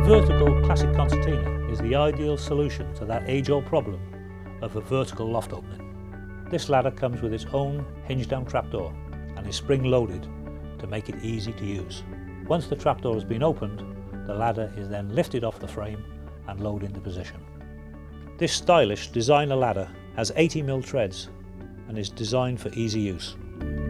vertical classic concertina is the ideal solution to that age-old problem of a vertical loft opening. This ladder comes with its own hinge-down trapdoor and is spring-loaded to make it easy to use. Once the trapdoor has been opened, the ladder is then lifted off the frame and lowered into position. This stylish designer ladder has 80mm treads and is designed for easy use.